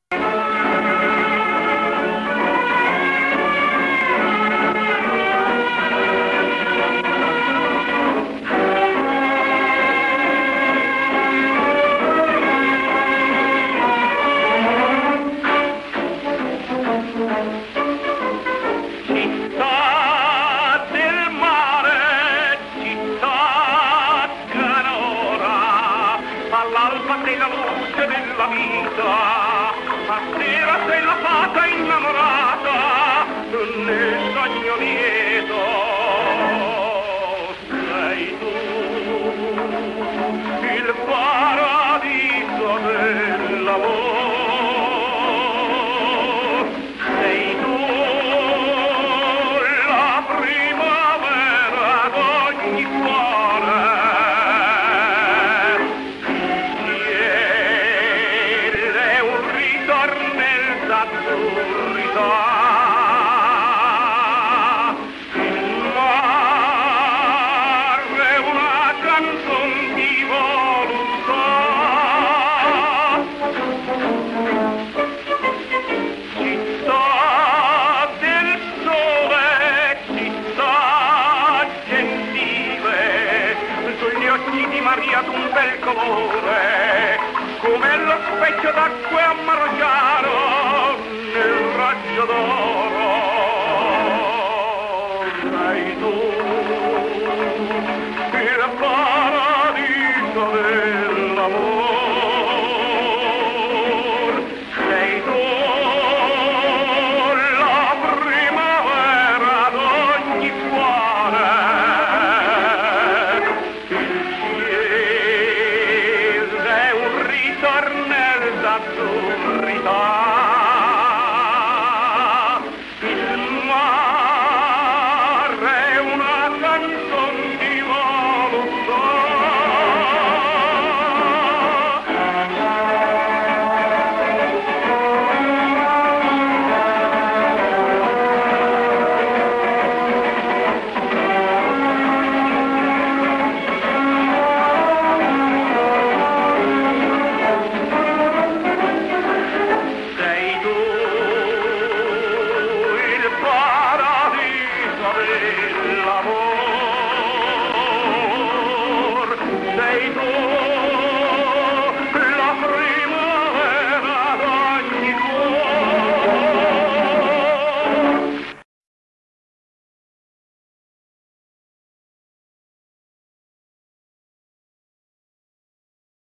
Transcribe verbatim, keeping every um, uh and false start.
All'alba sei la luce della vita, stasera sei la fata innamorata, nel sogno lieto sei tu, il paradiso dell'amor, sei tu la primavera d'ogni cuore. Il mare è una canzon di voluttà, città del sole, città gentile, sugli occhi di Maria d'un bel colore, come lo specchio d'acqua a Marciano nel raggio d'oro.